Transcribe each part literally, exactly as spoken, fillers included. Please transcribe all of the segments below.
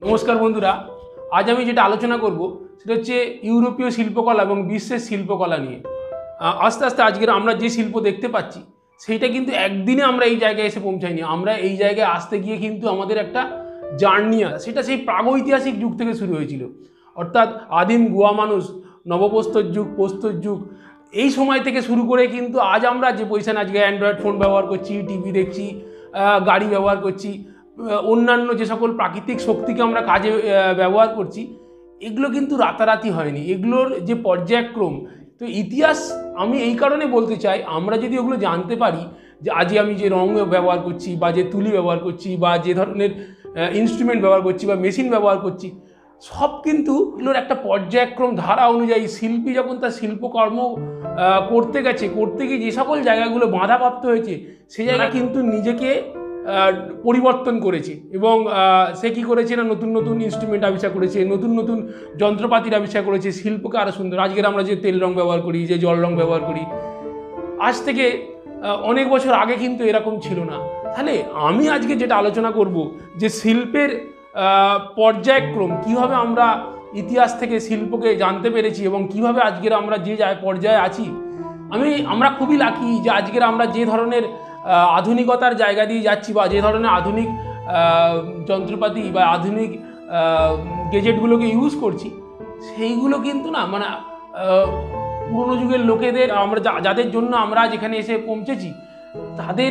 नमस्कार बंधुरा आज आमी जेटा आलोचना करब सेटा हच्छे यूरोपीय शिल्पकला और विश्वेर शिल्पकला निये। आस्ते आस्ते आजकेर आमरा जे शिल्प देखते पाচ্ছি सेटा किन्तु एकदिने आमरा एई जायगाय एसे पौंछाइनि। आमरा एई जायगाय आसते गिये किन्तु आमादेर एकटा जार्नी आछे, सेटा सेई प्रागैतिहासिक जुग थेके शुरू हयेछिलो। अर्थात आदिम गुहा मानुष, नवप्रस्तर जुग, प्रस्तर जुग, এই সময় থেকে শুরু করে কিন্তু আজ আমরা যে পজিশনে আজকে অ্যান্ড্রয়েড ফোন ব্যবহার করছি, টিভি দেখছি, গাড়ি ব্যবহার করছি, অন্যান্য যে সকল প্রাকৃতিক শক্তিকে আমরা কাজে ব্যবহার করছি, এগুলো কিন্তু রাতারাতি হয়নি, এগুলোর যে পর্যায়ক্রম। তো ইতিহাস আমি এই কারণে বলতে চাই, আমরা যদি ওগুলো জানতে পারি যে আজকে আমি যে রং ব্যবহার করছি বা যে তুলি ব্যবহার করছি বা যে ধরনের ইনস্ট্রুমেন্ট ব্যবহার করছি বা মেশিন ব্যবহার করছি, সব কিন্তু এগুলোর একটা পর্যায়ক্রম ধারা অনুযায়ী শিল্পী যখন তার শিল্পকর্ম করতে গেছে, করতে গিয়ে যে সকল জায়গাগুলো বাধাপ্রাপ্ত হয়েছে সেই জায়গা কিন্তু নিজেকে পরিবর্তন করেছে এবং সে কী করেছে না নতুন নতুন ইনস্ট্রুমেন্ট আবিষ্কার করেছে, নতুন নতুন যন্ত্রপাতির আবিষ্কার করেছে, শিল্পকে আরও সুন্দর। আজকের আমরা যে তেল রং ব্যবহার করি, যে জল রং ব্যবহার করি, আজ থেকে অনেক বছর আগে কিন্তু এরকম ছিল না। তাহলে আমি আজকে যেটা আলোচনা করব যে শিল্পের পর্যায়ক্রম, কীভাবে আমরা ইতিহাস থেকে শিল্পকে জানতে পেরেছি এবং কীভাবে আজকের আমরা যে পর্যায়ে আছি। আমি আমরা খুবই লাকি যে আজকের আমরা যে ধরনের আধুনিকতার জায়গা দিয়ে যাচ্ছি বা যে ধরনের আধুনিক যন্ত্রপাতি বা আধুনিক গেজেটগুলোকে ইউজ করছি, সেইগুলো কিন্তু না মানে পুরনো যুগের লোকেদের, আমরা যাদের জন্য আমরা যেখানে এসে পৌঁছেছি তাদের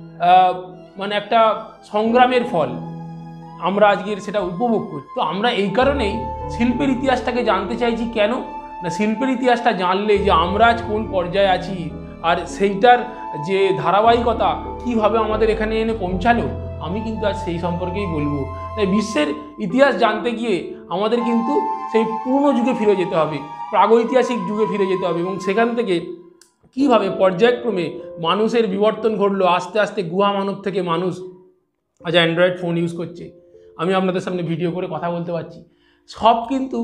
মানে একটা সংগ্রামের ফল আমরা আজকের সেটা উপভোগ করি। তো আমরা এই কারণেই শিল্পের ইতিহাসটাকে জানতে চাইছি। কেন না, শিল্পের ইতিহাসটা জানলে যে আমরা আজ কোন পর্যায়ে আছি আর সেইটার যে ধারাবাহিকতা কীভাবে আমাদের এখানে এনে পৌঁছালো, আমি কিন্তু আজ সেই সম্পর্কেই বলবো। তাই বিশ্বের ইতিহাস জানতে গিয়ে আমাদের কিন্তু সেই পুরনো যুগে ফিরে যেতে হবে, প্রাগৈতিহাসিক যুগে ফিরে যেতে হবে এবং সেখান থেকে কীভাবে পর্যায়ক্রমে মানুষের বিবর্তন ঘটলো। আস্তে আস্তে গুহা মানব থেকে মানুষ আজ অ্যান্ড্রয়েড ফোন ইউজ করছে, আমি আপনাদের সামনে ভিডিও করে কথা বলতে পারছি, সব কিন্তু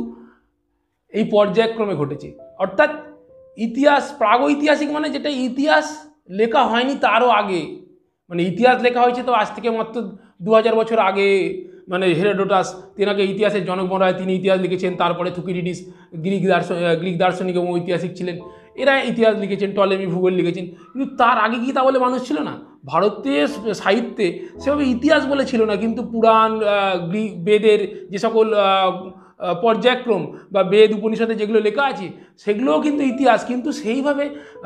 এই পর্যায়ক্রমে ঘটেছে। অর্থাৎ ইতিহাস প্রাগৈতিহাসিক মানে যেটা ইতিহাস লেখা হয়নি তারও আগে, মানে ইতিহাস লেখা হয়েছে তো আজ থেকে মাত্র দু হাজার বছর আগে। মানে হেরোডোটাস, তেনাকে ইতিহাসের জনক বলা হয়, তিনি ইতিহাস লিখেছেন। তারপরে থুকিডিডিস গ্রিক দার্শন গ্রিক দার্শনিক এবং ঐতিহাসিক ছিলেন, এরা ইতিহাস লিখেছেন। টলেমি ভূগোল লিখেছেন। কিন্তু তার আগে কি তা বলে মানুষ ছিল না? ভারতীয় সাহিত্যে সেভাবে ইতিহাস বলে ছিল না, কিন্তু পুরাণ, গ্রিক বেদের যে সকল পর্যায়ক্রম বা বেদ উপনিষদে যেগুলো লেখা আছে সেগুলোও কিন্তু ইতিহাস, কিন্তু সেইভাবে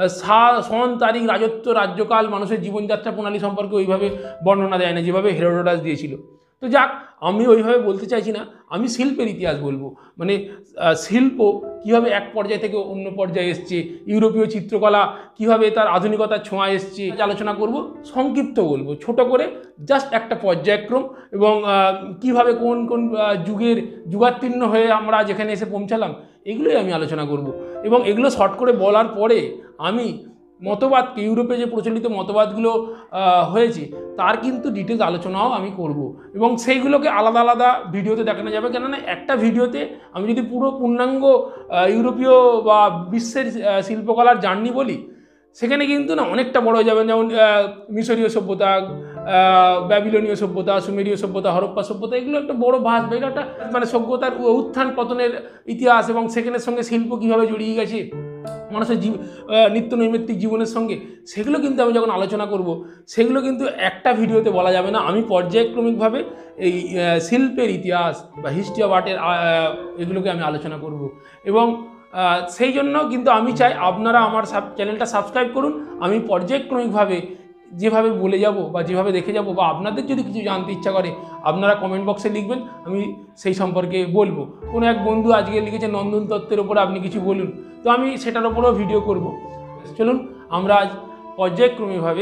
সন তারিখ, রাজত্ব, রাজ্যকাল, মানুষের জীবনযাত্রা প্রণালী সম্পর্কে ওইভাবে বর্ণনা দেয় না যেভাবে হেরোডোটাস দিয়েছিল। তো যাক, আমি ওইভাবে বলতে চাইছি না, আমি শিল্পের ইতিহাস বলবো। মানে শিল্প কীভাবে এক পর্যায় থেকে অন্য পর্যায়ে এসছে, ইউরোপীয় চিত্রকলা কীভাবে তার আধুনিকতার ছোঁয়া এসছে আলোচনা করব। সংক্ষিপ্ত বলবো, ছোট করে, জাস্ট একটা পর্যায়ক্রম এবং কিভাবে কোন কোন যুগের যুগাত্তীর্ণ হয়ে আমরা যেখানে এসে পৌঁছালাম, এগুলোই আমি আলোচনা করব। এবং এগুলো শর্ট করে বলার পরে আমি মতবাদকে, ইউরোপে যে প্রচলিত মতবাদগুলো হয়েছে তার কিন্তু ডিটেলস আলোচনাও আমি করব এবং সেইগুলোকে আলাদা আলাদা ভিডিওতে দেখানো যাবে। কেননা একটা ভিডিওতে আমি যদি পুরো পূর্ণাঙ্গ ইউরোপীয় বা বিশ্বের শিল্পকলার জার্নি বলি, সেখানে কিন্তু না অনেকটা বড় হয়ে যাবে। যেমন মিশরীয় সভ্যতা, ব্যাবিলনীয় সভ্যতা, সুমেরীয় সভ্যতা, হরপ্পা সভ্যতা, এগুলো একটা বড় ভাস, এগুলো একটা মানে সভ্যতার উত্থান পতনের ইতিহাস এবং সেখানের সঙ্গে শিল্প কীভাবে জড়িয়ে গেছে মানুষের জীব নিত্য নৈমিত্তিক জীবনের সঙ্গে, সেগুলো কিন্তু আমি যখন আলোচনা করব সেগুলো কিন্তু একটা ভিডিওতে বলা যাবে না। আমি পর্যায়ক্রমিকভাবে এই শিল্পের ইতিহাস বা হিস্ট্রি অফ আর্টের এগুলোকে আমি আলোচনা করব এবং সেই জন্য কিন্তু আমি চাই আপনারা আমার চ্যানেলটা সাবস্ক্রাইব করুন। আমি পর্যায়ক্রমিকভাবে যেভাবে বলে যাব বা যেভাবে দেখে যাব, বা আপনাদের যদি কিছু জানতে ইচ্ছা করে আপনারা কমেন্ট বক্সে লিখবেন, আমি সেই সম্পর্কে বলবো। কোনো এক বন্ধু আজকে লিখেছে নন্দন তত্ত্বের ওপরে আপনি কিছু বলুন, তো আমি সেটার ওপরেও ভিডিও করব। চলুন আমরা আজ পর্যায়ক্রমিকভাবে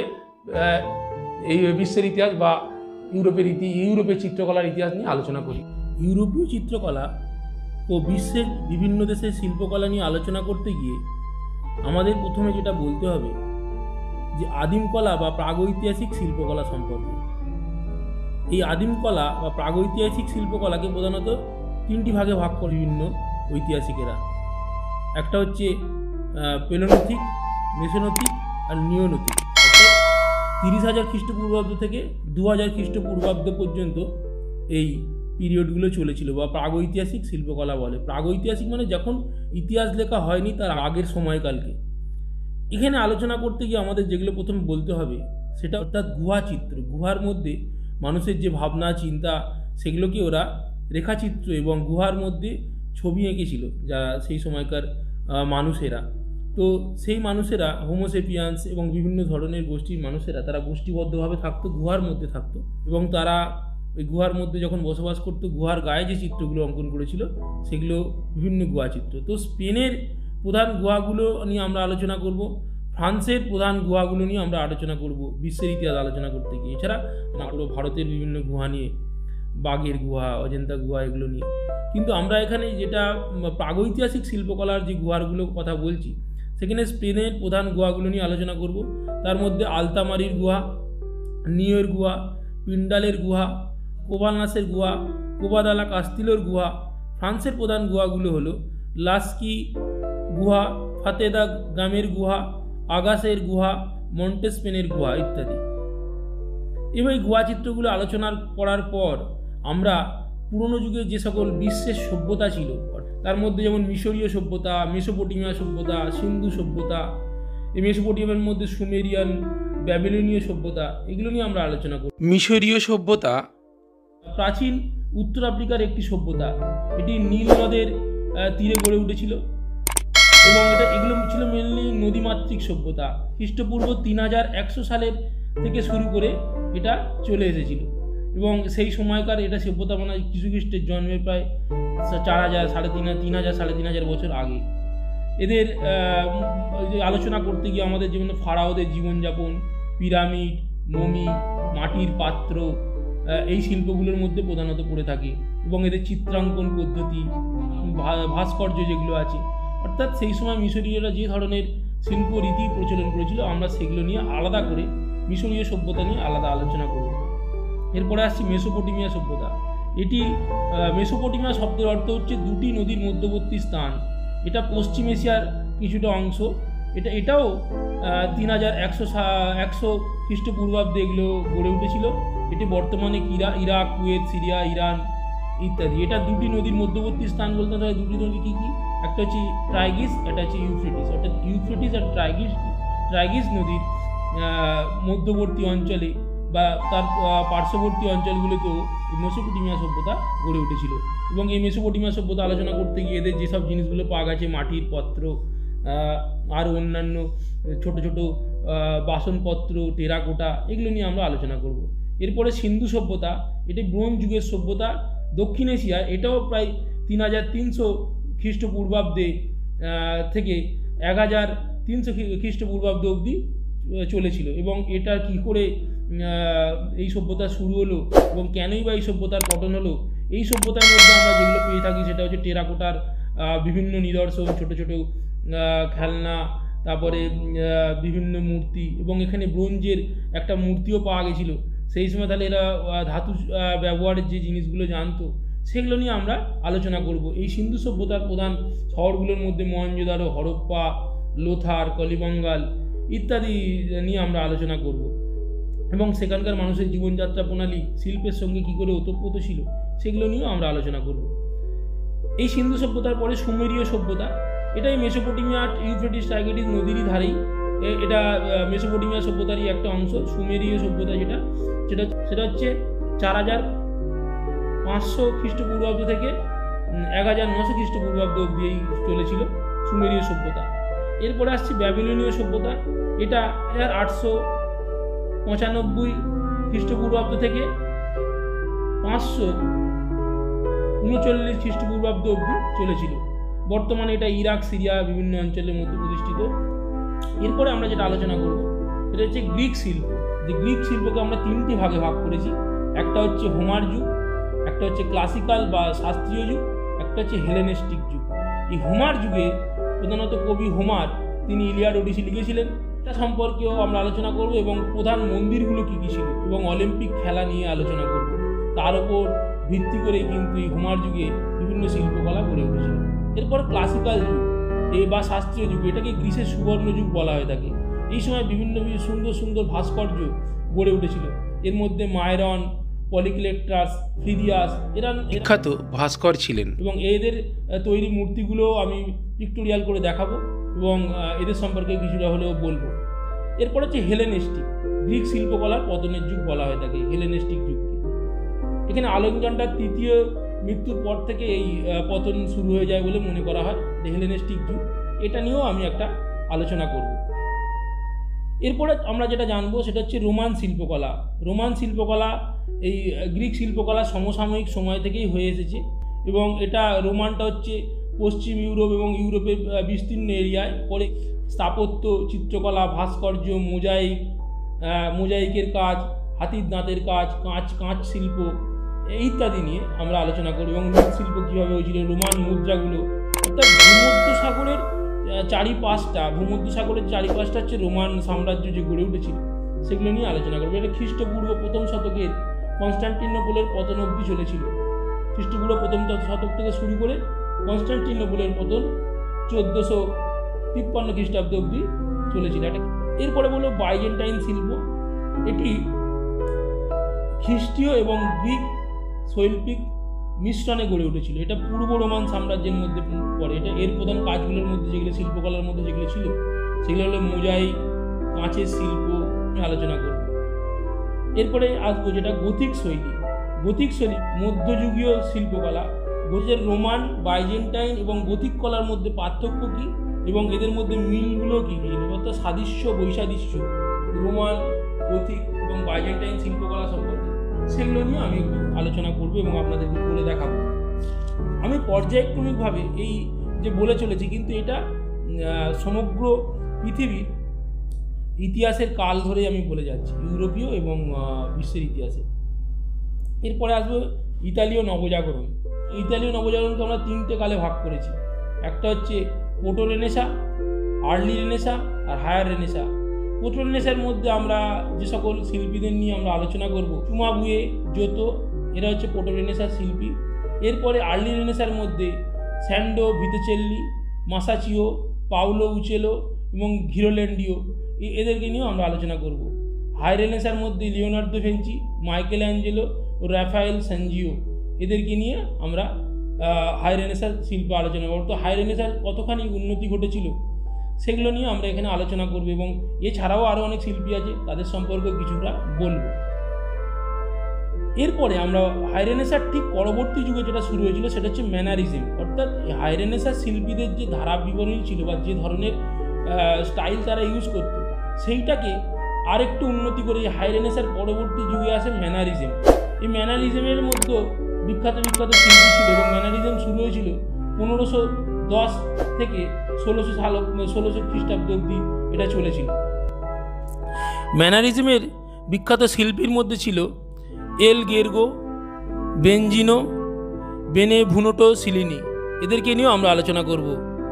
এই বিশ্বের ইতিহাস বা ইউরোপের ইতি ইউরোপের চিত্রকলার ইতিহাস নিয়ে আলোচনা করি। ইউরোপীয় চিত্রকলা ও বিশ্বের বিভিন্ন দেশের শিল্পকলা নিয়ে আলোচনা করতে গিয়ে আমাদের প্রথমে যেটা বলতে হবে যে আদিম কলা বা প্রাগৈতিহাসিক শিল্পকলা সম্পর্কে। এই আদিম কলা বা প্রাগৈতিহাসিক শিল্পকলাকে প্রধানত তিনটি ভাগে ভাগ করে বিভিন্ন ঐতিহাসিকেরা। একটা হচ্ছে পেলোলিথিক, মেসোলিথিক আর নিওলিথিক। অর্থাৎ তিরিশ হাজার খ্রিস্টপূর্বাব্দ থেকে দু হাজার খ্রিস্টপূর্বাব্দ পর্যন্ত এই পিরিয়ডগুলো চলেছিল বা প্রাগৈতিহাসিক শিল্পকলা বলে। প্রাগৈতিহাসিক মানে যখন ইতিহাস লেখা হয়নি তার আগের সময়কালকে। এখানে আলোচনা করতে গিয়ে আমাদের যেগুলো প্রথমে বলতে হবে সেটা অর্থাৎ গুহা চিত্র। গুহার মধ্যে মানুষের যে ভাবনা চিন্তা সেগুলোকে ওরা রেখাচিত্র এবং গুহার মধ্যে ছবি এঁকেছিল যারা সেই সময়কার মানুষেরা। তো সেই মানুষেরা হোমোসেপিয়ান্স এবং বিভিন্ন ধরনের গোষ্ঠীর মানুষেরা তারা গোষ্ঠীবদ্ধভাবে থাকতো, গুহার মধ্যে থাকতো এবং তারা ওই গুহার মধ্যে যখন বসবাস করতো গুহার গায়ে যে চিত্রগুলো অঙ্কন করেছিল সেগুলো বিভিন্ন গুহা চিত্র। তো স্পেনের প্রধান গুহাগুলো নিয়ে আমরা আলোচনা করব, ফ্রান্সের প্রধান গুহাগুলো নিয়ে আমরা আলোচনা করব বিশ্বের ইতিহাস আলোচনা করতে গিয়ে। এছাড়া না করবো ভারতের বিভিন্ন গুহা নিয়ে, বাঘের গুহা, অজন্তা গুহা, এগুলো নিয়ে। কিন্তু আমরা এখানে যেটা প্রাগৈতিহাসিক শিল্পকলার যে গুহাগুলোর কথা বলছি সেখানে স্পেনের প্রধান গুহাগুলো নিয়ে আলোচনা করব। তার মধ্যে আলতামারির গুহা, নিওর গুহা, পিন্ডালের গুহা, কোভালনাসের গুহা, কোভাদালা কাস্তিলোর গুহা। ফ্রান্সের প্রধান গুহাগুলো হলো লাস্কি গুহা, ফাতেদা গামের গুহা, আগাসের গুহা, মন্টেসপেনের গুহা ইত্যাদি। এবং এই গুহা চিত্রগুলো আলোচনা করার পর আমরা পুরনো যুগে যে সকল বিশ্বের সভ্যতা ছিল তার মধ্যে যেমন মিশরীয় সভ্যতা, মেসোপটেমিয়া সভ্যতা, সিন্ধু সভ্যতা, এই মেসোপটেমিয়ার মধ্যে সুমেরিয়ান, ব্যাবিলনীয় সভ্যতা, এগুলো নিয়ে আমরা আলোচনা করব। মিশরীয় সভ্যতা প্রাচীন উত্তর আফ্রিকার একটি সভ্যতা, এটি নীল নদের তীরে গড়ে উঠেছিল এবং এটা এগুলো ছিল মেনলি নদীমাতৃক সভ্যতা। খ্রিস্টপূর্ব তিন হাজার একশো সালের থেকে শুরু করে এটা চলে এসেছিল এবং সেই সময়কার এটা সভ্যতা মানে যীশু খ্রিস্টের জন্মের প্রায় চার হাজার সাড়ে তিন তিন হাজার সাড়ে তিন হাজার বছর আগে। এদের আলোচনা করতে গিয়ে আমাদের যেমন ফারাওদের জীবনযাপন, পিরামিড, মমি, মাটির পাত্র, এই শিল্পগুলোর মধ্যে প্রধানত পড়ে থাকে এবং এদের চিত্রাঙ্কন পদ্ধতি, ভাস্কর্য যেগুলো আছে, অর্থাৎ সেই সময় মিশরীয়রা যে ধরনের শিল্প রীতি প্রচলন করেছিল আমরা সেগুলো নিয়ে আলাদা করে মিশরীয় সভ্যতা নিয়ে আলাদা আলোচনা করব। এরপরে আসছি মেসোপটেমিয়া সভ্যতা। এটি মেসোপটেমিয়া শব্দের অর্থ হচ্ছে দুটি নদীর মধ্যবর্তী স্থান। এটা পশ্চিম এশিয়ার কিছুটা অংশ। এটা এটাও তিন হাজার একশো একশো খ্রিস্টপূর্বাব্দে এগুলো গড়ে উঠেছিল। এটি বর্তমানে ইরা ইরাক, কুয়েত, সিরিয়া, ইরান ইত্যাদি। এটা দুটি নদীর মধ্যবর্তী স্থান বলতে হয়। দুটি নদী কী কী? একটা হচ্ছে ট্রাইগিস, একটা হচ্ছে ইউফ্রেটিস। অর্থাৎ ইউফ্রেটিস আর ট্রাইগিস ট্রাইগিস নদীর মধ্যবর্তী অঞ্চলে বা তার পার্শ্ববর্তী অঞ্চলগুলোতেও মেসোপটেমিয়া সভ্যতা গড়ে উঠেছিল এবং এই মেসোপটেমিয়া সভ্যতা আলোচনা করতে গিয়ে এদের যেসব জিনিসগুলো পাওয়া গেছে, মাটির পাত্র আর অন্যান্য ছোট ছোট বাসনপত্র, টেরাকোটা, এগুলো নিয়ে আমরা আলোচনা করব। এরপরে সিন্ধু সভ্যতা, এটি ব্রোঞ্জ যুগের সভ্যতা দক্ষিণ এশিয়ায়। এটাও প্রায় তিন হাজার তিনশো খ্রিস্টপূর্বাব্দে থেকে এক হাজার তিনশো খ্রিস্টপূর্বাব্দ অবধি চলেছিল এবং এটা কি করে এই সভ্যতা শুরু হলো এবং কেনই বা এই সভ্যতার পতন হলো। এই সভ্যতার মধ্যে আমরা যেগুলো পেয়ে থাকি সেটা হচ্ছে টেরাকোটার বিভিন্ন নিদর্শন, ছোট ছোট খেলনা, তারপরে বিভিন্ন মূর্তি এবং এখানে ব্রোঞ্জের একটা মূর্তিও পাওয়া গেছিলো। সেই সময় তাহলে এরা ধাতু ব্যবহারের যে জিনিসগুলো জানতো সেগুলো নিয়ে আমরা আলোচনা করব। এই সিন্ধু সভ্যতার প্রধান শহরগুলোর মধ্যে মহেঞ্জোদারো, হরপ্পা, লোথার, কলিবঙ্গাল ইত্যাদি নিয়ে আমরা আলোচনা করব এবং সেখানকার মানুষের জীবনযাত্রা প্রণালী শিল্পের সঙ্গে কী করে ওতপ্রোত ছিল সেগুলো নিয়েও আমরা আলোচনা করব। এই সিন্ধু সভ্যতার পরে সুমেরীয় সভ্যতা, এটাই মেসোপটেমিয়া ইউফ্রেটিস টাইগ্রিস নদীরই ধারেই, এটা মেসোপটেমিয়া সভ্যতারই একটা অংশ। সুমেরীয় সভ্যতা যেটা সেটা সেটা হচ্ছে চার হাজার পাঁচশো খ্রিস্টপূর্বাব্দ থেকে এক হাজার নশো খ্রিস্টপূর্বাব্দ অব্দি চলেছিল সুমেরীয় সভ্যতা। এরপরে আসছে ব্যাবিলনীয় সভ্যতা। এটা হাজার আটশো পঁচানব্বই খ্রিস্টপূর্বাব্দ থেকে পাঁচশো উনচল্লিশ খ্রিস্টপূর্বাব্দ অব্দি চলেছিল। বর্তমানে এটা ইরাক, সিরিয়া বিভিন্ন অঞ্চলের মধ্যে প্রতিষ্ঠিত। এরপরে আমরা যেটা আলোচনা করব সেটা হচ্ছে গ্রিক শিল্প। যে গ্রিক শিল্পকে আমরা তিনটি ভাগে ভাগ করেছি। একটা হচ্ছে হোমার যুগ, একটা হচ্ছে ক্লাসিক্যাল বা শাস্ত্রীয় যুগ, একটা হচ্ছে হেলেনিস্টিক যুগ। এই হোমার যুগে প্রধানত কবি হোমার তিনি ইলিয়াড, ওডিসি লিখেছিলেন। এটা সম্পর্কেও আমরা আলোচনা করব এবং প্রধান মন্দিরগুলো কী কী ছিল এবং অলিম্পিক খেলা নিয়ে আলোচনা করব। তার উপর ভিত্তি করে কিন্তু এই হোমার যুগে বিভিন্ন শিল্পকলা গড়ে উঠেছিল। এরপর ক্লাসিক্যাল যুগ এ বা শাস্ত্রীয় যুগ, এটাকে গ্রিসের সুবর্ণ যুগ বলা হয়ে থাকে। এই সময় বিভিন্ন সুন্দর সুন্দর ভাস্কর্য গড়ে উঠেছিল। এর মধ্যে মায়রন, পলিক্লেট্রাস, ফিদিয়াস, এরা বিখ্যাত ভাস্কর ছিলেন এবং এদের তৈরি মূর্তিগুলো আমি পিক্টোরিয়াল করে দেখাবো এবং এদের সম্পর্কে কিছুটা হলেও বলবো। এরপর হচ্ছে হেলেনিস্টিক, গ্রিক শিল্পকলার পতনের যুগ বলা হয়ে থাকে হেলেনিস্টিক যুগকে। এখানে আলেকজান্ডার তৃতীয় মৃত্যুর পর থেকে এই পতন শুরু হয়ে যায় বলে মনে করা হয়, হেলেনিস্টিক যুগ। এটা নিয়েও আমি একটা আলোচনা করব। এরপরে আমরা যেটা জানবো সেটা হচ্ছে রোমান শিল্পকলা। রোমান শিল্পকলা এই গ্রিক শিল্পকলা সমসাময়িক সময় থেকেই হয়ে এসেছে এবং এটা রোমানটা হচ্ছে পশ্চিম ইউরোপ এবং ইউরোপের বিস্তীর্ণ এরিয়ায় পরে স্থাপত্য, চিত্রকলা, ভাস্কর্য, মোজাইক, মোজাইকের কাজ, হাতির দাঁতের কাজ, কাঁচ কাঁচ শিল্প ইত্যাদি নিয়ে আমরা আলোচনা করব এবং মৃৎশিল্প কীভাবে হয়েছিল, রোমান মুদ্রাগুলো, অর্থাৎ ভূমধ্যসাগরের চারিপাশটা ভূমধ্যসাগরের চারিপাশটা হচ্ছে রোমান সাম্রাজ্য যে গড়ে উঠেছিল সেগুলো নিয়ে আলোচনা করবো। এটা খ্রিস্টপূর্ব প্রথম শতকের কনস্টান্টিনোপলের পতন অবধি চলেছিল। খ্রিস্টপূর্ব প্রথম শতক থেকে শুরু করে কনস্টান্টিনোপলের পতন চোদ্দোশো তিপ্পান্ন খ্রিস্টাব্দ অবধি চলেছিল। এটা এরপরে বললো বাইজেন্টাইন শিল্প। এটি খ্রিস্টীয় এবং গ্রিক শৈল্পিক মিশ্রণে গড়ে উঠেছিল। এটা পূর্ব রোমান সাম্রাজ্যের মধ্যে পড়ে। এটা এর প্রধান কাজগুলোর মধ্যে যেগুলো শিল্পকলার মধ্যে যেগুলো ছিল সেগুলো হলো মোজাইক, কাঁচের শিল্প আলোচনা করব। এরপরে আসবো যেটা গথিক শৈলী। গথিক শৈলী মধ্যযুগীয় শিল্পকলা। গথিকের রোমান, বাইজেন্টাইন এবং গথিক কলার মধ্যে পার্থক্য কী এবং এদের মধ্যে মিলগুলো কী কী, অর্থাৎ সাদৃশ্য বৈসাদৃশ্য রোমান, গথিক এবং বাইজেন্টাইন শিল্পকলা সম্পর্কে সেগুলো নিয়ে আমি একটু আলোচনা করবো এবং আপনাদেরকে বলে দেখাবো। আমি পর্যায়ক্রমিকভাবে এই যে বলে চলেছি, কিন্তু এটা সমগ্র পৃথিবীর ইতিহাসের কাল ধরে আমি বলে যাচ্ছি, ইউরোপীয় এবং বিশ্বের ইতিহাসে। এরপরে আসবো ইতালীয় নবজাগরণ। ইতালীয় নবজাগরণকে আমরা তিনটে কালে ভাগ করেছি। একটা হচ্ছে প্রোটো রেনেসা, আর্লি রেনেসা আর হায়ার রেনেসা। প্রোটো রেনেসার মধ্যে আমরা যে সকল শিল্পীদের নিয়ে আমরা আলোচনা করব, চুমাবুয়ে, জোতো, এরা হচ্ছে প্রোটো রেনেসার শিল্পী। এরপরে আর্লি রেনেসার মধ্যে স্যান্ডো ভিতেচেল্লি, মাসাচিও, পাউলো উচেলো এবং ঘিরোল্যান্ডিও, এদেরকে নিয়েও আমরা আলোচনা করব। হাই রেনেসার মধ্যে লিওনার্দো ভেঞ্চি, মাইকেল অ্যাঞ্জেলো ও রাফায়েল সানজিও, এদেরকে নিয়ে আমরা হাই রেনেসার শিল্প আলোচনা করব। তো হাই রেনেসার কতখানি উন্নতি ঘটেছিল সেগুলো নিয়ে আমরা এখানে আলোচনা করব এবং এছাড়াও আরও অনেক শিল্পী আছে, তাদের সম্পর্কে কিছুটা বলবো। এরপরে আমরা হাই রেনেসার ঠিক পরবর্তী যুগে যেটা শুরু হয়েছিল সেটা হচ্ছে ম্যানারিজম, অর্থাৎ হাই রেনেসার শিল্পীদের যে ধারা বিবরণী ছিল বা যে ধরনের স্টাইল তারা ইউজ করতো সেইটাকে আরেকটু উন্নতি করে হাই রেনেসার পরবর্তী যুগে আসে ম্যানারিজম। এই ম্যানারিজমের মধ্যে বিখ্যাত বিখ্যাত শিল্পী ছিল এবং ম্যানারিজম শুরু হয়েছিল পনেরোশো দশ থেকে ষোলোশো সাল ষোলোশো খ্রিস্টাব্দ অবধি এটা চলেছিল। ম্যানারিজমের বিখ্যাত শিল্পীর মধ্যে ছিল এল গের্গো, বেনজিনো, বেনেভুনোটো সিলিনি, এদেরকে নিয়েও আমরা আলোচনা করব।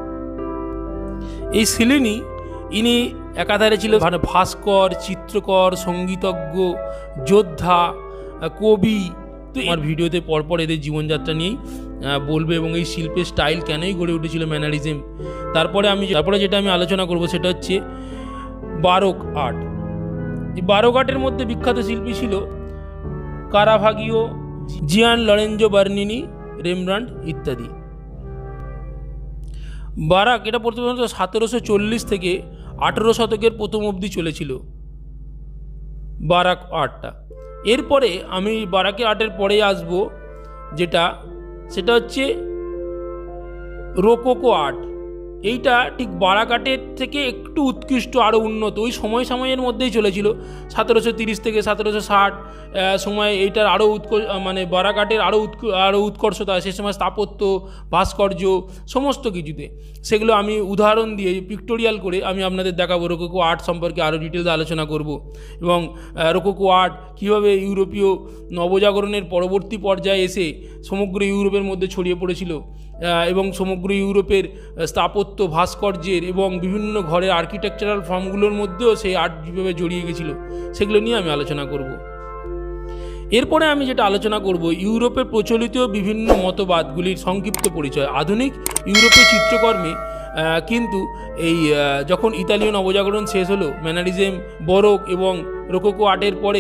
এই সিলিনি ইনি একাধারে ছিল ভাস্কর, চিত্রকর, সঙ্গীতজ্ঞ, যোদ্ধা, কবি। তো আমার ভিডিওতে পরপর এদের জীবনযাত্রা নিয়েই বলবে এবং এই শিল্পের স্টাইল কেনই গড়ে উঠেছিল ম্যানারিজম। তারপরে আমি তারপরে যেটা আমি আলোচনা করব সেটা হচ্ছে বারোক আর্ট। এই বারোক আর্টের মধ্যে বিখ্যাত শিল্পী ছিল Caravaggio, Gian Lorenzo Bernini, Rembrandt ইত্যাদি। বারাক এটা প্রথমত সতেরোশো চল্লিশ থেকে আঠেরো শতকের প্রথম অবধি চলেছিল বারাক আর্টটা। এরপরে আমি বারাকের আর্টের পরে আসব যেটা সেটা হচ্ছে রোকোকো আর্ট। এইটা ঠিক বারাক আর্টের থেকে একটু উৎকৃষ্ট, আরও উন্নত, ওই সময় সময়ের মধ্যেই চলেছিল। সতেরোশো তিরিশ থেকে সতেরোশো ষাট সময় এইটার আরও উৎকর্ষ মানে বারাক আর্টের আরও উৎ আরও উৎকর্ষতা, সে সময় স্থাপত্য, ভাস্কর্য সমস্ত কিছুতে। সেগুলো আমি উদাহরণ দিয়ে পিক্টোরিয়াল করে আমি আপনাদের দেখাবো। রোকোকো আর্ট সম্পর্কে আরও ডিটেলস আলোচনা করব এবং রোকোকো আর্ট কীভাবে ইউরোপীয় নবজাগরণের পরবর্তী পর্যায়ে এসে সমগ্র ইউরোপের মধ্যে ছড়িয়ে পড়েছিল এবং সমগ্র ইউরোপের স্থাপত্য, ভাস্কর্যের এবং বিভিন্ন ঘরের আর্কিটেকচারাল ফর্মগুলোর মধ্যেও সেই আর্ট যেভাবে জড়িয়ে গেছিল সেগুলো নিয়ে আমি আলোচনা করব। এরপরে আমি যেটা আলোচনা করব ইউরোপে প্রচলিত বিভিন্ন মতবাদগুলির সংক্ষিপ্ত পরিচয়। আধুনিক ইউরোপের চিত্রকর্মে কিন্তু এই যখন ইতালীয় নবজাগরণ শেষ হলো, ম্যানারিজম, বরোক এবং রোকোকো আর্টের পরেই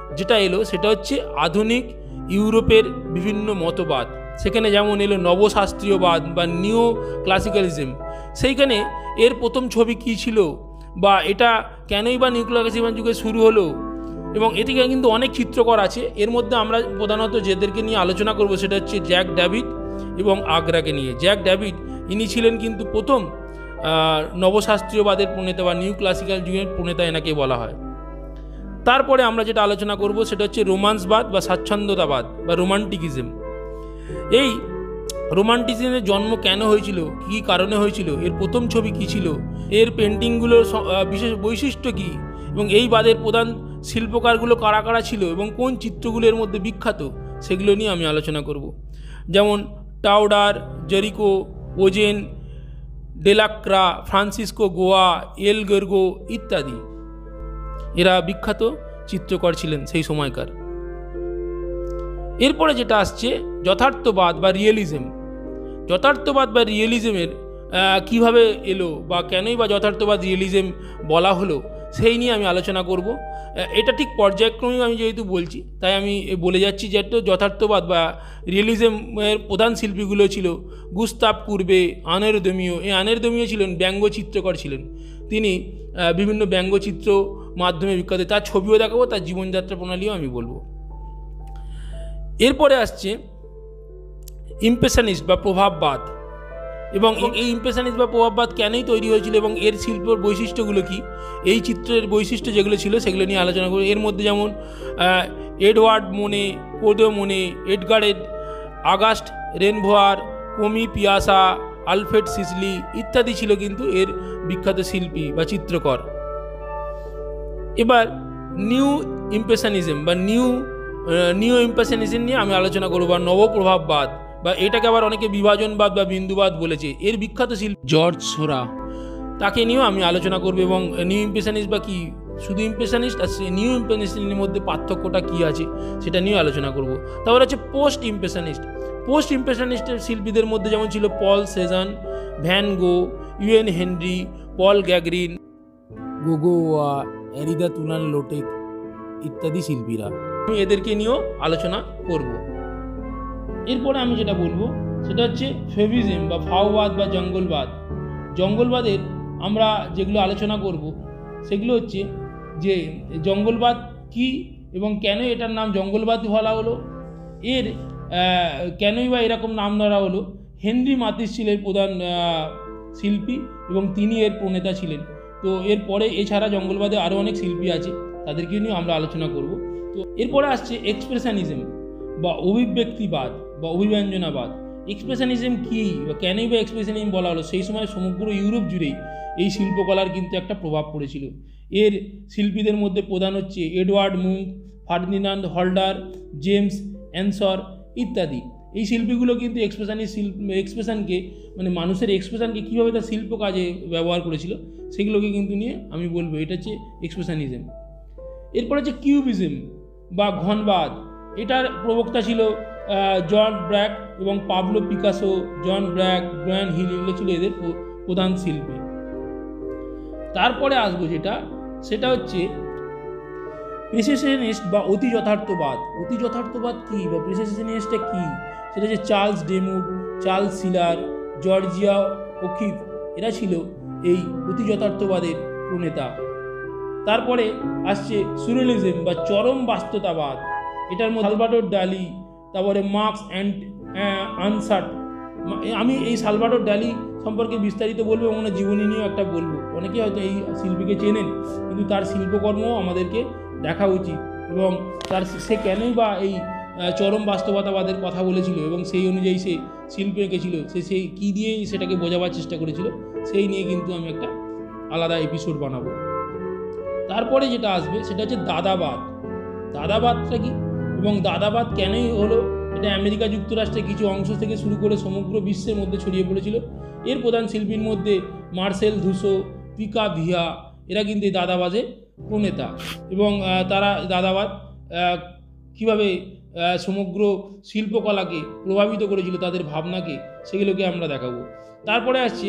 যেটা এলো সেটা হচ্ছে আধুনিক ইউরোপের বিভিন্ন মতবাদ। সেখানে যেমন এলো নবশাস্ত্রীয়বাদ বা নিও ক্লাসিক্যালিজম। সেইখানে এর প্রথম ছবি কী ছিল বা এটা কেনই বা নিও ক্লাসিক্যাল যুগে শুরু হলো, এবং এ থেকে কিন্তু অনেক চিত্রকর আছে। এর মধ্যে আমরা প্রধানত যাদেরকে নিয়ে আলোচনা করব সেটা হচ্ছে জ্যাক ডেভিড এবং আগ্রাকে নিয়ে। জ্যাক ডেভিড ইনি ছিলেন কিন্তু প্রথম নবশাস্ত্রীয়বাদের প্রণেতা বা নিউ ক্লাসিক্যাল যুগের প্রণেতা এনাকে বলা হয়। তারপরে আমরা যেটা আলোচনা করব সেটা হচ্ছে রোমান্সবাদ বা স্বাচ্ছন্দ্যতাবাদ বা রোমান্টিকিজম। এই রোমান্টিসিজমের জন্ম কেন হয়েছিল, কী কারণে হয়েছিল, এর প্রথম ছবি কী ছিল, এর পেন্টিংগুলোর বিশেষ বৈশিষ্ট্য কী, এবং এই বাদের প্রধান শিল্পকারগুলো কারা কারা ছিল এবং কোন চিত্রগুলো এর মধ্যে বিখ্যাত, সেগুলো নিয়ে আমি আলোচনা করব। যেমন টাউডার, জেরিকো, ওজেন, Delacroix, Francisco Goya, El Greco ইত্যাদি এরা বিখ্যাত চিত্রকর ছিলেন সেই সময়কার। এরপরে যেটা আসছে যথার্থবাদ বা রিয়েলিজম। যথার্থবাদ বা রিয়েলিজমের কিভাবে এলো বা কেনই বা যথার্থবাদ রিয়েলিজম বলা হলো সেই নিয়ে আমি আলোচনা করব। এটা ঠিক পর্যায়ক্রমিক আমি যেহেতু বলছি তাই আমি বলে যাচ্ছি যে একটা যথার্থবাদ বা রিয়েলিজমের প্রধান শিল্পীগুলো ছিল গুস্তাভ কুরবে, আনেরদমীয়। এই আনেরদমীয় ছিলেন ব্যঙ্গচিত্রকর ছিলেন। তিনি বিভিন্ন ব্যঙ্গচিত্র মাধ্যমে বিখ্যাত। তার ছবিও দেখাবো, তার জীবনযাত্রা প্রণালীও আমি বলবো। এরপরে আসছে ইমপ্রেশনিস্ট বা প্রভাববাদ, এবং এই ইমপ্রেশনিস্ট বা প্রভাববাদ কেনই তৈরি হয়েছিল এবং এর শিল্পের বৈশিষ্ট্যগুলো কী, এই চিত্রের বৈশিষ্ট্য যেগুলো ছিল সেগুলো নিয়ে আলোচনা করব। এর মধ্যে যেমন এডওয়ার্ড মোনে, কোদো মোনে, এডগারেড, Auguste Renoir, Camille Pissarro, Alfred Sisley ইত্যাদি ছিল কিন্তু এর বিখ্যাত শিল্পী বা চিত্রকর। এবার নিউ ইমপ্রেশনিজম বা নিউ নিউ ইমপ্রেশনিজম নিয়ে আমি আলোচনা করব, বা নবপ্রভাববাদ, বা এটাকে আবার অনেকে বিভাজনবাদ বা বিন্দুবাদ বলেছে। এর বিখ্যাত শিল্পী জর্জ সোরা, তাকে নিয়েও আমি আলোচনা করব, এবং নিউ ইমপ্রেশনিস্ট বা কি শুধু ইমপ্রেশনিস্ট আর নিউ ইমপ্রেশনিস্টের মধ্যে পার্থক্যটা কী আছে সেটা নিয়েও আলোচনা করব। তারপর হচ্ছে পোস্ট ইমপ্রেশনিস্ট। পোস্ট ইমপ্রেশনিস্টের শিল্পীদের মধ্যে যেমন ছিল পল সেজান, ভ্যান গো, ইউএন হেনরি, পল গ্যাগরিন, গোগোয়া, এরিদা তুলান লোটেক ইত্যাদি শিল্পীরা। আমি এদেরকে নিয়েও আলোচনা করব। এরপরে আমি যেটা বলবো সেটা হচ্ছে ফেভিজম বা ফাওবাদ বা জঙ্গলবাদ। জঙ্গলবাদের আমরা যেগুলো আলোচনা করব সেগুলো হচ্ছে যে জঙ্গলবাদ কি এবং কেন এটার নাম জঙ্গলবাদ বলা হলো, এর কেনই বা এরকম নাম ধরা হলো। হেনরি মাতিস ছিলেন প্রধান শিল্পী এবং তিনি এর প্রণেতা ছিলেন। তো এরপরে এছাড়া জঙ্গলবাদে আরও অনেক শিল্পী আছে, তাদেরকে নিয়ে আমরা আলোচনা করব। তো এরপরে আসছে এক্সপ্রেশনিজম বা অভিব্যক্তিবাদ বা অভিব্যঞ্জনাবাদ। এক্সপ্রেশনিজম কী বা কেনই বা এক্সপ্রেশনিজম বলা হলো, সেই সময় সমগ্র ইউরোপ জুড়েই এই শিল্পকলার কিন্তু একটা প্রভাব পড়েছিল। এর শিল্পীদের মধ্যে প্রধান হচ্ছে Edvard Munch, Ferdinand Hodler, James Ensor ইত্যাদি। এই শিল্পীগুলো কিন্তু এক্সপ্রেশনিস্ট শিল্প এক্সপ্রেশনকে মানে মানুষের এক্সপ্রেশনকে কীভাবে তার শিল্প কাজে ব্যবহার করেছিল সেগুলোকে কিন্তু নিয়ে আমি বলবো, এটা হচ্ছে এক্সপ্রেশনিজম। এরপর হচ্ছে কিউবিজম বা ঘনবাদ। এটার প্রবক্তা ছিল জন ব্র্যাক এবং পাবলো পিকাসো, জন ব্র্যাক, ব্রায়ান হিল, এগুলো ছিল এদের প্রধান শিল্পী। তারপরে আসবো যেটা সেটা হচ্ছে প্রিসিশনিস্ট বা অতি যথার্থবাদ। অতি যথার্থবাদ কী বা প্রিসিশনিস্টটা কী, সেটা হচ্ছে Charles Demuth, Charles Sheeler, Georgia O'Keeffe, এরা ছিল এই অতি যথার্থবাদের প্রণেতা। তারপরে আসছে সুরিয়ালিজম বা চরম বাস্তবতাবাদ। এটার মধ্যে সালভাডোর ডালি, তারপরে মার্কস অ্যান্ড আনসার্ট। আমি এই সালভাডোর ডালি সম্পর্কে বিস্তারিত বলবো এবং ওনার জীবনী নিয়েও একটা বলবো। অনেকেই হয়তো এই শিল্পীকে চেনেন, কিন্তু তার শিল্পকর্ম আমাদেরকে দেখা উচিত এবং তার সে কেনই বা এই চরম বাস্তবতাবাদের কথা বলেছিল এবং সেই অনুযায়ী সে শিল্প এঁকেছিল, সে সেই কী দিয়ে সেটাকে বোঝাবার চেষ্টা করেছিল, সেই নিয়ে কিন্তু আমি একটা আলাদা এপিসোড বানাবো। তারপরে যেটা আসবে সেটা হচ্ছে দাদাবাদ। দাদাবাদটা কি এবং দাদাবাদ কেনই হলো, এটা আমেরিকা যুক্তরাষ্ট্রের কিছু অংশ থেকে শুরু করে সমগ্র বিশ্বের মধ্যে ছড়িয়ে পড়েছিল। এর প্রধান শিল্পীর মধ্যে মার্সেল ধুসো, পিকা ভিয়া, এরা কিন্তু এই দাদাবাদের প্রণেতা এবং তারা দাদাবাদ কীভাবে সমগ্র শিল্পকলাকে প্রভাবিত করেছিল, তাদের ভাবনাকে, সেগুলোকে আমরা দেখাবো। তারপরে আসছে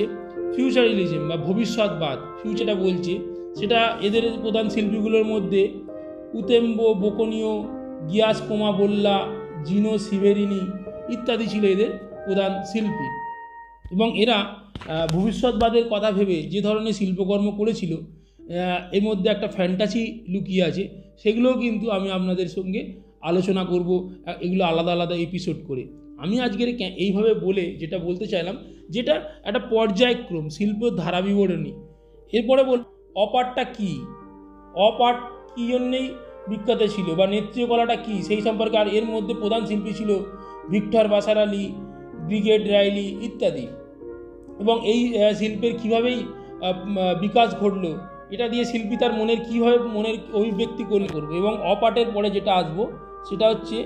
ফিউচারিলিজম বা ভবিষ্যৎবাদ। ফিউচারটা বলছে সেটা এদের প্রধান শিল্পীগুলোর মধ্যে উতেম্বো, বোকনীয়, গিয়াস কোমা বোল্লা, জিনো সিভেরিনি ইত্যাদি ছিল এদের প্রধান শিল্পী। এবং এরা ভবিষ্যৎবাদের কথা ভেবে যে ধরনের শিল্পকর্ম করেছিল এর মধ্যে একটা ফ্যান্টাসি লুকিয়ে আছে, সেগুলোও কিন্তু আমি আপনাদের সঙ্গে আলোচনা করব এগুলো আলাদা আলাদা এপিসোড করে। আমি আজকের এইভাবে বলে যেটা বলতে চাইলাম, যেটা একটা পর্যায়ক্রম শিল্প ধারা বিবরণী। এরপরে বল অপাটটা কী, অপাট কী জন্যেই বিখ্যাত ছিল বা নেত্রীয় কলাটা কী সেই সম্পর্কে। আর এর মধ্যে প্রধান শিল্পী ছিল ভিক্টর বাসার আলী, ব্রিগেড রাইলি ইত্যাদি। এবং এই শিল্পের কীভাবেই বিকাশ ঘটলো, এটা দিয়ে শিল্পী তার মনের কীভাবে মনের অভিব্যক্তি করলে করবে। এবং অপ আর্টের পরে যেটা আসবো সেটা হচ্ছে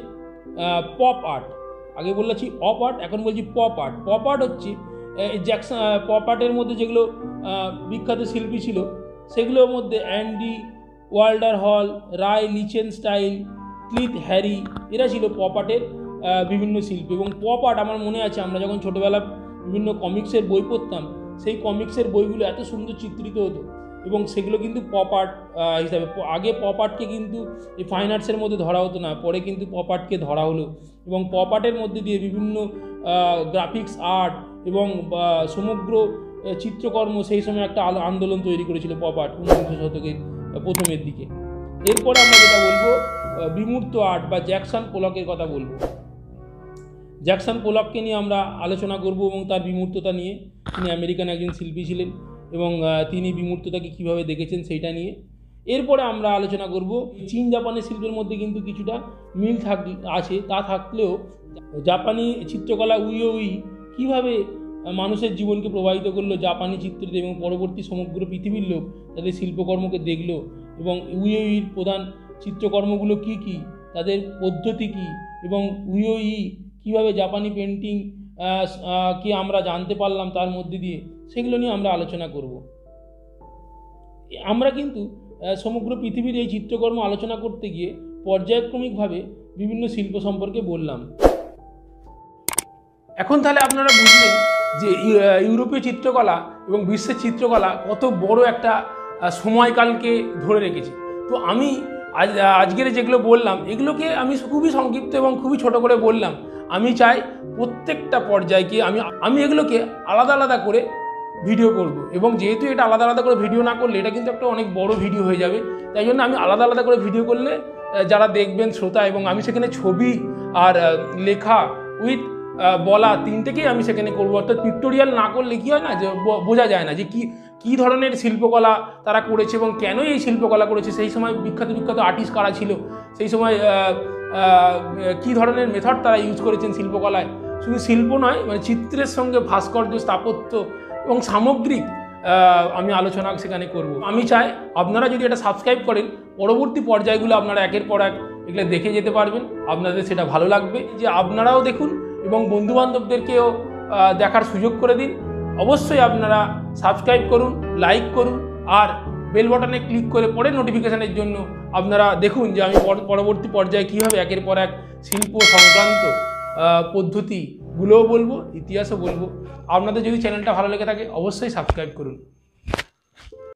পপ আর্ট। আগে বলেছি অপ আর্ট, এখন বলছি পপ আর্ট। পপ আর্ট হচ্ছে জ্যাকসন, পপ আর্টের মধ্যে যেগুলো বিখ্যাত শিল্পী ছিল সেগুলোর মধ্যে অ্যান্ডি ওয়াল্ডার হল, রায় লিচেনস্টাইন, ক্লিথ হ্যারি, এরা ছিল পপ আর্টের বিভিন্ন শিল্পী। এবং পপ আর্ট আমার মনে আছে আমরা যখন ছোটোবেলা বিভিন্ন কমিক্সের বই পড়তাম, সেই কমিক্সের বইগুলো এত সুন্দর চিত্রিত হতো এবং সেগুলো কিন্তু পপ আর্ট হিসাবে। আগে পপ আর্টকে কিন্তু এই ফাইন আর্টসের মধ্যে ধরা হতো না, পরে কিন্তু পপ আর্টকে ধরা হলো। এবং পপ আর্টের মধ্যে দিয়ে বিভিন্ন গ্রাফিক্স আর্ট এবং সমগ্র চিত্রকর্ম সেই সময় একটা আন্দোলন তৈরি করেছিল পপ আর্ট ঊনবিংশ শতকের প্রথমের দিকে। এরপরে আমরা যেটা বলবো বিমূর্ত আর্ট বা জ্যাকসন পোলকের কথা বলবো। জ্যাকসন পোলককে নিয়ে আমরা আলোচনা করব এবং তার বিমূর্ততা নিয়ে। তিনি আমেরিকান একজন শিল্পী ছিলেন এবং তিনি বিমূর্ততাকে কীভাবে দেখেছেন সেইটা নিয়ে। এরপরে আমরা আলোচনা করব চীন জাপানের শিল্পের মধ্যে কিন্তু কিছুটা মিল থাক আছে, তা থাকলেও জাপানি চিত্রকলা উইওই কীভাবে মানুষের জীবনকে প্রভাবিত করলো জাপানি চিত্রতে এবং পরবর্তী সমগ্র পৃথিবীর লোক তাদের শিল্পকর্মকে দেখলো এবং উইওইর প্রধান চিত্রকর্মগুলো কি কি, তাদের পদ্ধতি কী এবং উইওই কীভাবে জাপানি পেন্টিং কি আমরা জানতে পারলাম তার মধ্যে দিয়ে, সেগুলো নিয়ে আমরা আলোচনা করব। আমরা কিন্তু সমগ্র পৃথিবীর এই চিত্রকর্ম আলোচনা করতে গিয়ে পর্যায়ক্রমিকভাবে বিভিন্ন শিল্প সম্পর্কে বললাম। এখন তাহলে আপনারা বুঝলেন যে ইউরোপীয় চিত্রকলা এবং বিশ্বের চিত্রকলা কত বড় একটা সময়কালকে ধরে রেখেছে। তো আমি আজ আজকের যেগুলো বললাম এগুলোকে আমি খুবই সংক্ষিপ্ত এবং খুবই ছোট করে বললাম। আমি চাই প্রত্যেকটা পর্যায়কে আমি আমি এগুলোকে আলাদা আলাদা করে ভিডিও করব এবং যেহেতু এটা আলাদা আলাদা করে ভিডিও না করলে এটা কিন্তু একটা অনেক বড় ভিডিও হয়ে যাবে, তাই জন্য আমি আলাদা আলাদা করে ভিডিও করলে যারা দেখবেন শ্রোতা, এবং আমি সেখানে ছবি আর লেখা উইথ বলা তিনটেকেই আমি সেখানে করবো। অর্থাৎ পিক্টোরিয়াল না করলে কী হয় না, যে বোঝা যায় না যে কী কী ধরনের শিল্পকলা তারা করেছে এবং কেন এই শিল্পকলা করেছে, সেই সময় বিখ্যাত বিখ্যাত আর্টিস্ট কারা ছিল, সেই সময় কী ধরনের মেথড তারা ইউজ করেছেন শিল্পকলায়। শুধু শিল্প নয়, মানে চিত্রের সঙ্গে ভাস্কর্য, স্থাপত্য এবং সামগ্রিক আমি আলোচনা সেখানে করব। আমি চাই আপনারা যদি এটা সাবস্ক্রাইব করেন, পরবর্তী পর্যায়গুলো আপনারা একের পর এক এগুলো দেখে যেতে পারবেন, আপনাদের সেটা ভালো লাগবে। যে আপনারাও দেখুন এবং বন্ধুবান্ধবদেরকেও দেখার সুযোগ করে দিন। অবশ্যই আপনারা সাবস্ক্রাইব করুন, লাইক করুন আর বেল বাটনে ক্লিক করে পরে নোটিফিকেশানের জন্য আপনারা দেখুন যে আমি পরবর্তী পর্যায়ে কীভাবে একের পর এক শিল্প সংক্রান্ত পদ্ধতিগুলোও বলবো, ইতিহাসও বলবো। আপনাদের যদি চ্যানেলটা ভালো লেগে থাকে অবশ্যই সাবস্ক্রাইব করুন।